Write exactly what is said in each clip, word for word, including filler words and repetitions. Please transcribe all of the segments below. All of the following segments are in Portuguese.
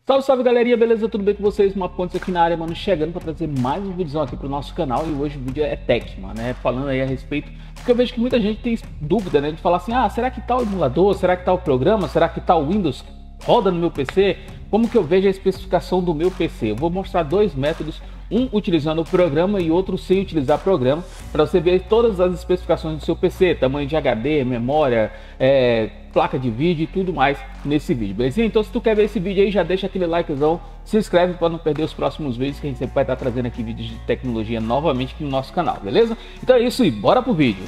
Salve, salve galerinha, beleza? Tudo bem com vocês? Uma Pontes aqui na área, mano, chegando para trazer mais um vídeo aqui pro nosso canal. E hoje o vídeo é tech, mano, né? Falando aí a respeito, porque eu vejo que muita gente tem dúvida, né? De falar assim, ah, será que tal emulador, será que tal programa, será que tal Windows roda no meu P C? Como que eu vejo a especificação do meu P C? Eu vou mostrar dois métodos, um utilizando o programa e outro sem utilizar programa, para você ver todas as especificações do seu P C, tamanho de H D, memória, é, placa de vídeo e tudo mais nesse vídeo, beleza? Então se tu quer ver esse vídeo aí, já deixa aquele likezão, se inscreve para não perder os próximos vídeos, que a gente sempre vai estar trazendo aqui vídeos de tecnologia novamente aqui no nosso canal, beleza? Então é isso e bora pro vídeo!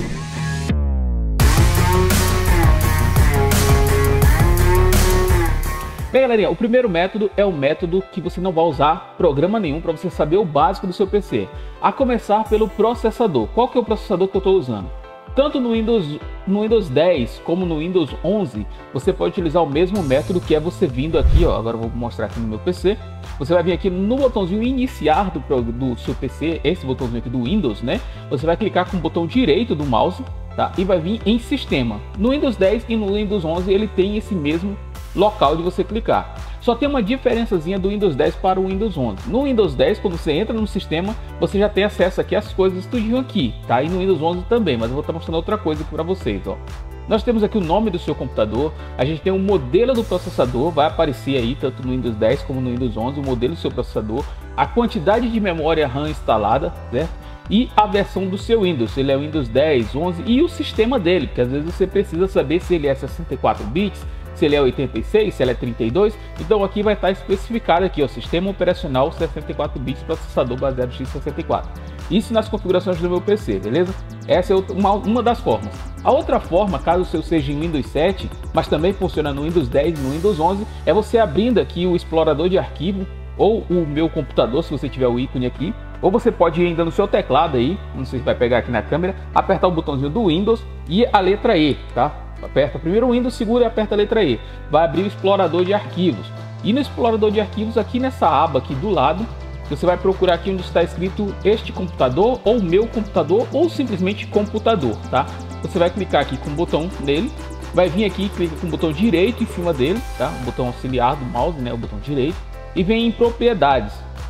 Bem, galerinha, o primeiro método é o método que você não vai usar programa nenhum para você saber o básico do seu P C. A começar pelo processador. Qual que é o processador que eu estou usando? Tanto no Windows, no Windows dez como no Windows onze, você pode utilizar o mesmo método, que é você vindo aqui, ó, agora eu vou mostrar aqui no meu P C. Você vai vir aqui no botãozinho iniciar do, do seu P C, esse botãozinho aqui do Windows, né? Você vai clicar com o botão direito do mouse, tá? E vai vir em sistema. No Windows dez e no Windows onze ele tem esse mesmo local de você clicar. Só tem uma diferençazinha do Windows dez para o Windows onze. No Windows dez, quando você entra no sistema, você já tem acesso aqui às coisas tudinho aqui, tá? E no Windows onze também, mas eu vou estar mostrando outra coisa aqui para vocês, ó. Nós temos aqui o nome do seu computador, a gente tem o modelo do processador, vai aparecer aí tanto no Windows dez como no Windows onze, o modelo do seu processador, a quantidade de memória RAM instalada, certo? E a versão do seu Windows, se ele é Windows dez, onze e o sistema dele, porque às vezes você precisa saber se ele é sessenta e quatro bits, se ele é oitenta e seis, se ele é trinta e dois, então aqui vai estar especificado aqui, ó, sistema operacional sessenta e quatro bits, processador baseado em x sessenta e quatro. Isso nas configurações do meu P C, beleza? Essa é uma, uma das formas. A outra forma, caso o seu seja em Windows sete, mas também funciona no Windows dez e no Windows onze, é você abrindo aqui o explorador de arquivo, ou o meu computador, se você tiver o ícone aqui, ou você pode ir ainda no seu teclado aí, não sei se vai pegar aqui na câmera, apertar o botãozinho do Windows e a letra E, tá? Aperta primeiro o Windows, segura e aperta a letra E. Vai abrir o explorador de arquivos. E no explorador de arquivos, aqui nessa aba aqui do lado, você vai procurar aqui onde está escrito este computador, ou meu computador, ou simplesmente computador, tá? Você vai clicar aqui com o botão nele, vai vir aqui, clica com o botão direito em cima dele, tá? O botão auxiliar do mouse, né? O botão direito. E vem em propriedades.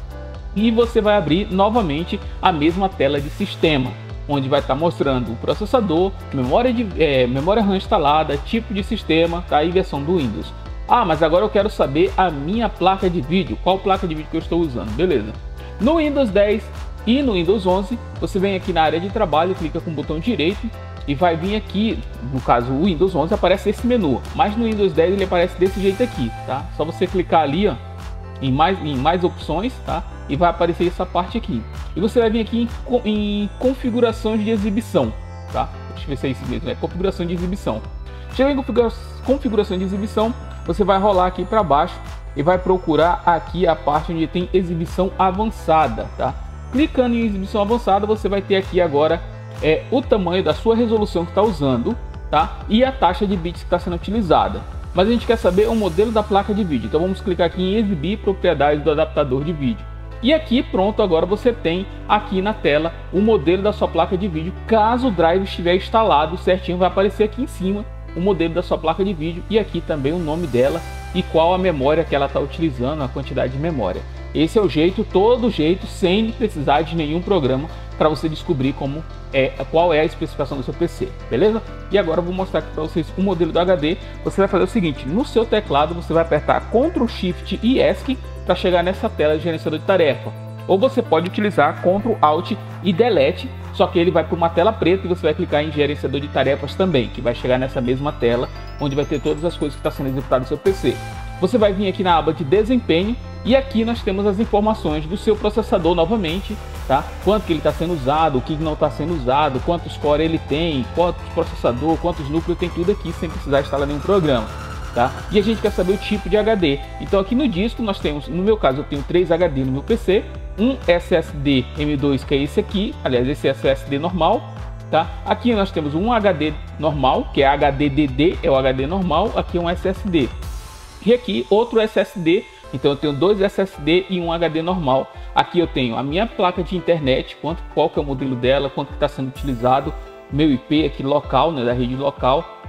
E você vai abrir novamente a mesma tela de sistema, onde vai estar mostrando o processador, memória, de, é, memória RAM instalada, tipo de sistema, tá? E versão do Windows. Ah, mas agora eu quero saber a minha placa de vídeo, qual placa de vídeo que eu estou usando, beleza? No Windows dez e no Windows onze, você vem aqui na área de trabalho, clica com o botão direito e vai vir aqui, no caso o Windows onze aparece esse menu, mas no Windows dez ele aparece desse jeito aqui, tá? Só você clicar ali, ó, em mais, em mais opções, tá? E vai aparecer essa parte aqui. E você vai vir aqui em, em configurações de exibição, tá? Deixa eu ver se é isso mesmo, é configuração de exibição. Chega em configura, configuração de exibição, você vai rolar aqui para baixo e vai procurar aqui a parte onde tem exibição avançada, tá? Clicando em exibição avançada, você vai ter aqui agora é, o tamanho da sua resolução que está usando, tá? E a taxa de bits que está sendo utilizada. Mas a gente quer saber o modelo da placa de vídeo, então vamos clicar aqui em exibir propriedades do adaptador de vídeo. E aqui pronto, agora você tem aqui na tela o modelo da sua placa de vídeo. Caso o drive estiver instalado certinho, vai aparecer aqui em cima o modelo da sua placa de vídeo e aqui também o nome dela e qual a memória que ela está utilizando, a quantidade de memória. Esse é o jeito, todo jeito, sem precisar de nenhum programa para você descobrir como é, qual é a especificação do seu P C, beleza? E agora eu vou mostrar aqui para vocês o modelo do H D. Você vai fazer o seguinte, no seu teclado você vai apertar control shift e ESC para chegar nessa tela de gerenciador de tarefa. Ou você pode utilizar control alt e delete, só que ele vai para uma tela preta e você vai clicar em gerenciador de tarefas também, que vai chegar nessa mesma tela, onde vai ter todas as coisas que estão sendo executadas no seu P C. Você vai vir aqui na aba de desempenho e aqui nós temos as informações do seu processador novamente, tá? Quanto que ele está sendo usado, o que não está sendo usado, quantos core ele tem, quantos processador, quantos núcleos, tem tudo aqui sem precisar instalar nenhum programa. Tá? E a gente quer saber o tipo de H D. Então aqui no disco nós temos, no meu caso eu tenho três H D no meu P C, um S S D M dois que é esse aqui, aliás esse é S S D normal, tá? Aqui nós temos um H D normal, que é H D D D, é o H D normal, aqui é um S S D. E aqui outro S S D, então eu tenho dois S S D e um H D normal. Aqui eu tenho a minha placa de internet, quanto, qual que é o modelo dela, quanto está sendo utilizado, meu I P aqui local, né, da rede local.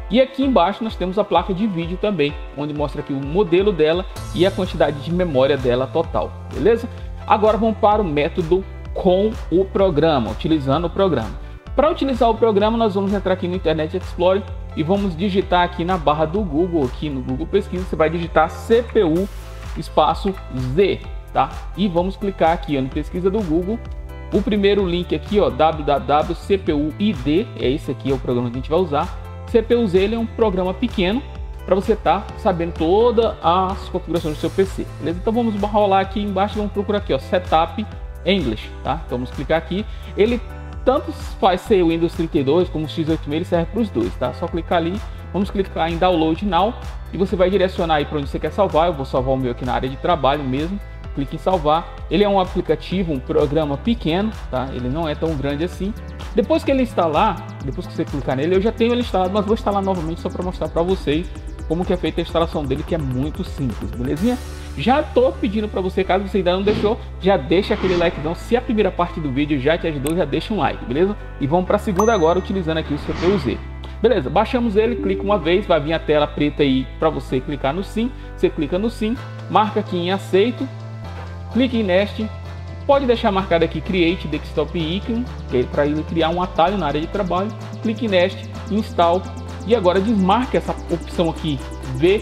E aqui embaixo nós temos a placa de vídeo também, onde mostra aqui o modelo dela e a quantidade de memória dela total, beleza? Agora vamos para o método com o programa, utilizando o programa. Para utilizar o programa, nós vamos entrar aqui no Internet Explorer e vamos digitar aqui na barra do Google, aqui no Google Pesquisa, você vai digitar C P U espaço Z, tá? E vamos clicar aqui ó, no pesquisa do Google. O primeiro link aqui, ó, w w w ponto c p u i d, é esse aqui é o programa que a gente vai usar. C P U Z ele é um programa pequeno para você estar tá sabendo todas as configurações do seu P C, beleza? Então vamos rolar aqui embaixo e vamos procurar aqui, ó, Setup English, tá? Então vamos clicar aqui. Ele tanto faz ser o Windows trinta e dois como o x oito seis, ele serve para os dois, tá? Só clicar ali, vamos clicar em Download Now e você vai direcionar aí para onde você quer salvar. Eu vou salvar o meu aqui na área de trabalho mesmo. Clique em salvar. Ele é um aplicativo, um programa pequeno, tá? Ele não é tão grande assim. Depois que ele instalar, depois que você clicar nele, eu já tenho ele instalado, mas vou instalar novamente só para mostrar para vocês como que é feita a instalação dele, que é muito simples, belezinha? Já tô pedindo para você, caso você ainda não deixou, já deixa aquele likezão. Se a primeira parte do vídeo já te ajudou, já deixa um like, beleza? E vamos para a segunda agora, utilizando aqui o C P U Z. Beleza, baixamos ele, clica uma vez, vai vir a tela preta aí para você clicar no sim. Você clica no sim, marca aqui em aceito, clique em Next. Pode deixar marcado aqui Create Desktop Icon, que é para ele criar um atalho na área de trabalho. Clique em Next, Install e agora desmarque essa opção aqui, ver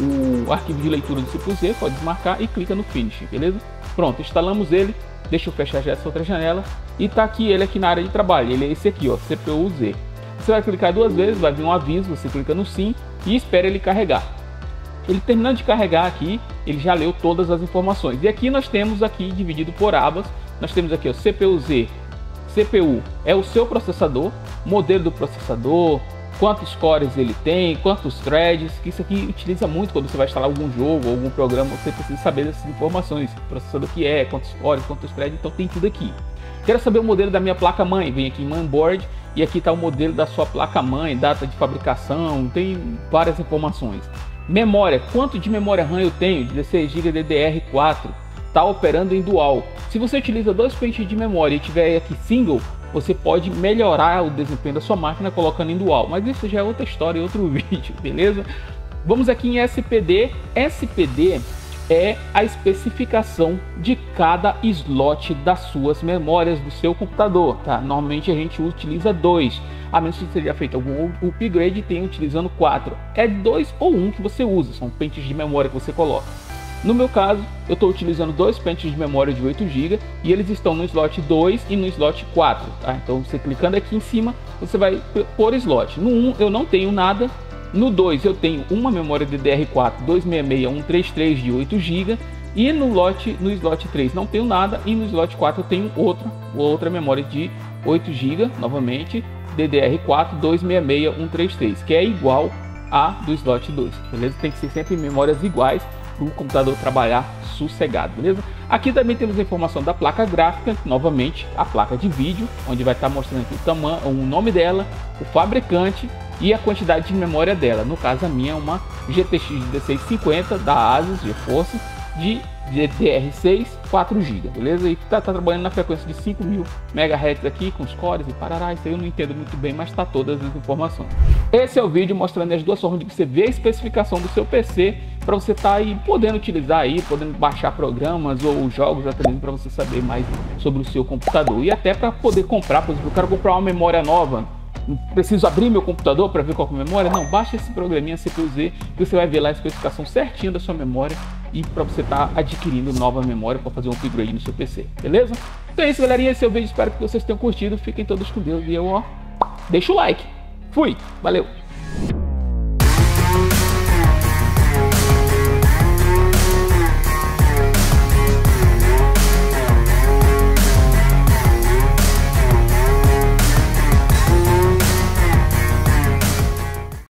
o arquivo de leitura do C P U Z, pode desmarcar e clica no Finish, beleza? Pronto, instalamos ele. Deixa eu fechar já essa outra janela e tá aqui ele aqui na área de trabalho. Ele é esse aqui, ó, C P U Z. Você vai clicar duas vezes, vai vir um aviso, você clica no sim e espera ele carregar. Ele terminando de carregar aqui, ele já leu todas as informações. E aqui nós temos aqui dividido por abas. Nós temos aqui o C P U Z. C P U é o seu processador, modelo do processador, quantos cores ele tem, quantos threads, que isso aqui utiliza muito quando você vai instalar algum jogo, algum programa, você precisa saber dessas informações, o processador que é, quantos cores, quantos threads, então tem tudo aqui. Quero saber o modelo da minha placa-mãe, vem aqui em Mainboard e aqui está o modelo da sua placa-mãe, data de fabricação, tem várias informações. Memória, quanto de memória RAM eu tenho? dezesseis gigas D D R quatro, está operando em dual. Se você utiliza dois pentes de memória e tiver aqui single, você pode melhorar o desempenho da sua máquina colocando em dual, mas isso já é outra história e outro vídeo, beleza? Vamos aqui em S P D. S P D é a especificação de cada slot das suas memórias do seu computador, tá? Normalmente a gente utiliza dois, a menos que seja feito algum upgrade e tenha utilizando quatro. É dois ou um que você usa, são pentes de memória que você coloca. No meu caso, eu estou utilizando dois pentes de memória de oito gigas e eles estão no slot dois e no slot quatro, tá? Então você clicando aqui em cima, você vai por slot. No um eu não tenho nada, no dois eu tenho uma memória D D R quatro dois seis seis um três três de oito gigas e no, lote, no slot três não tenho nada e no slot quatro eu tenho outra, outra memória de oito gigas, novamente D D R quatro dois seis seis um três três, que é igual a do slot dois, beleza? Tem que ser sempre memórias iguais para o computador trabalhar sossegado, beleza? Aqui também temos a informação da placa gráfica, novamente a placa de vídeo, onde vai estar mostrando aqui o tamanho, o nome dela, o fabricante e a quantidade de memória dela. No caso a minha é uma G T X dezesseis cinquenta da Asus GeForce de D D R seis, quatro gigas, beleza? E tá, tá trabalhando na frequência de cinco mil megahertz aqui com os cores e parará. Isso aí eu não entendo muito bem, mas tá todas as informações. Esse é o vídeo mostrando as duas formas de você ver a especificação do seu P C para você estar tá aí podendo utilizar aí, podendo baixar programas ou jogos até mesmo para você saber mais sobre o seu computador e até para poder comprar. Por exemplo, eu quero comprar uma memória nova, preciso abrir meu computador para ver qual é a memória? Não, baixa esse programinha C P U Z que você vai ver lá a especificação certinha da sua memória e para você estar tá adquirindo nova memória para fazer um upgrade no seu P C, beleza? Então é isso, galerinha, esse é o vídeo, espero que vocês tenham curtido, fiquem todos com Deus e eu, ó, deixa o like, fui, valeu!